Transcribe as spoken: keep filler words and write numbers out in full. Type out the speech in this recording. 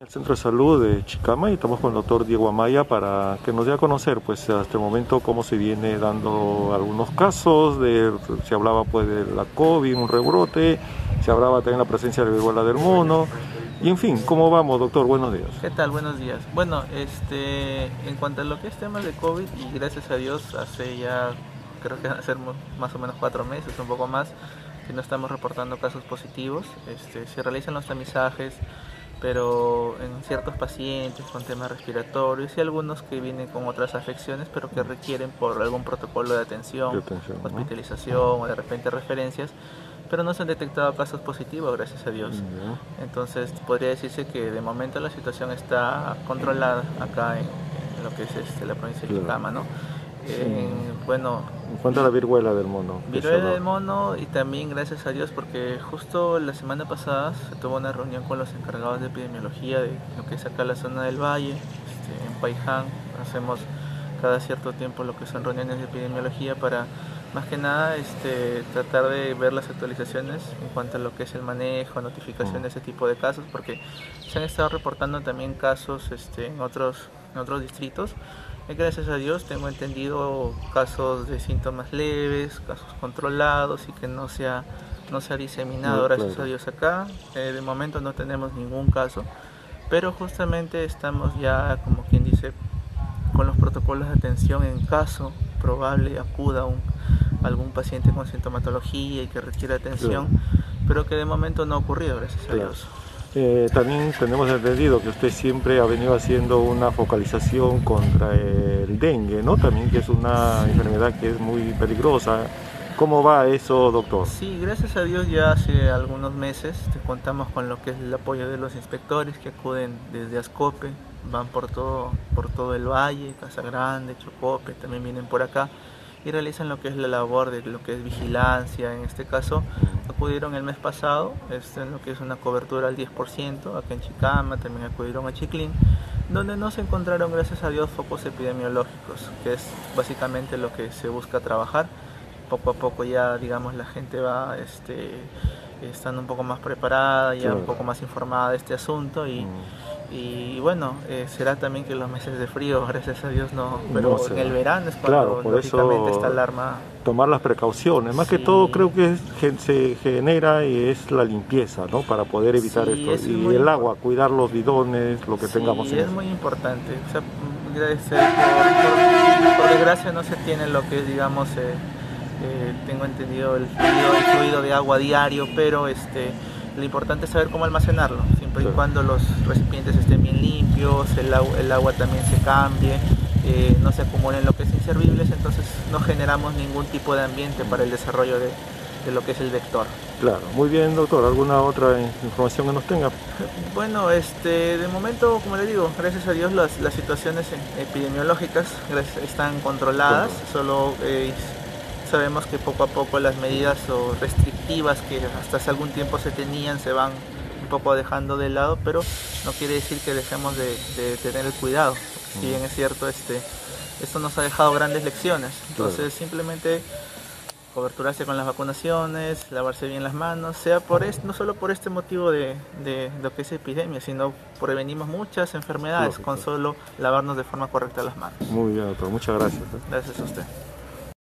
El Centro de Salud de Chicama y estamos con el doctor Diego Amaya para que nos dé a conocer pues hasta el momento cómo se viene dando algunos casos, de, se hablaba pues de la COVID, un rebrote, se hablaba también de la presencia de la viruela del mono y en fin, ¿cómo vamos, doctor? Buenos días. ¿Qué tal? Buenos días. Bueno, este, en cuanto a lo que es temas de COVID, y gracias a Dios hace ya, creo que van a ser más o menos cuatro meses, un poco más, que no estamos reportando casos positivos. Este, se realizan los tamizajes, pero en ciertos pacientes con temas respiratorios y algunos que vienen con otras afecciones, pero que requieren por algún protocolo de atención, De atención, ¿no? hospitalización o de repente referencias, pero no se han detectado casos positivos, gracias a Dios. Ya. Entonces podría decirse que de momento la situación está controlada acá en, en lo que es este, la provincia de Claro. Chicama, ¿no? Sí. Eh, bueno, En cuanto a la viruela del mono. que se viruela hablaba. del mono, y también gracias a Dios porque justo la semana pasada se tuvo una reunión con los encargados de epidemiología de lo que es acá la zona del valle, este, en Paiján. Hacemos cada cierto tiempo lo que son reuniones de epidemiología para más que nada este, tratar de ver las actualizaciones en cuanto a lo que es el manejo, notificación de ese tipo de casos, porque se han estado reportando también casos este, en, otros, en otros distritos. Y gracias a Dios tengo entendido casos de síntomas leves, casos controlados y que no se ha, no se ha diseminado, No, gracias claro. a Dios acá. Eh, de momento no tenemos ningún caso, pero justamente estamos ya, como quien dice, con los protocolos de atención en caso probable acuda un, algún paciente con sintomatología y que requiere atención, Claro. pero que de momento no ha ocurrido, gracias a Claro. Dios. Eh, también tenemos entendido que usted siempre ha venido haciendo una focalización contra el dengue, ¿no? También que es una enfermedad que es muy peligrosa. ¿Cómo va eso, doctor? Sí, gracias a Dios ya hace algunos meses te contamos con lo que es el apoyo de los inspectores que acuden desde Ascope, van por todo, por todo el valle, Casa Grande, Chocope, también vienen por acá y realizan lo que es la labor de lo que es vigilancia. En este caso acudieron el mes pasado, este, en lo que es una cobertura al diez por ciento, acá en Chicama, también acudieron a Chiclín, donde no se encontraron, gracias a Dios, focos epidemiológicos, que es básicamente lo que se busca trabajar. Poco a poco ya, digamos, la gente va este, estando un poco más preparada, ya Claro. un poco más informada de este asunto y, Mm. y bueno, eh, será también que los meses de frío, gracias a Dios, no, pero No en se el va. verano es cuando Claro, por lógicamente eso esta alarma. tomar las precauciones. Más que Sí, todo creo que es- que se genera y es la limpieza, ¿no? Para poder evitar sí, esto. eso es Y muy el importante. agua, cuidar los bidones, lo que tengamos Sí, en es eso. muy importante. O sea, mm, gracias, por, por- por desgracia no se tiene lo que es, digamos, eh, eh, tengo entendido el fluido, el fluido de agua diario, pero este, lo importante es saber cómo almacenarlo, siempre y Claro. cuando los recipientes estén bien limpios, el, agua, el agua también se cambie, eh, no se acumulen lo que es inservibles, entonces no generamos ningún tipo de ambiente para el desarrollo de, de lo que es el vector. Claro, muy bien, doctor. ¿Alguna otra información que nos tenga? Bueno, este, de momento, como le digo, gracias a Dios las, las situaciones epidemiológicas gracias, están controladas, solo eh, sabemos que poco a poco las medidas o restrictivas que hasta hace algún tiempo se tenían se van un poco dejando de lado, pero no quiere decir que dejemos de, de tener el cuidado. Si bien es cierto, este, esto nos ha dejado grandes lecciones, entonces Claro. simplemente coberturarse con las vacunaciones, lavarse bien las manos, sea por esto, no solo por este motivo de, de lo que es epidemia, sino prevenimos muchas enfermedades Lógico. con solo lavarnos de forma correcta las manos. Muy bien, doctor. Muchas gracias. ¿eh? Gracias a usted.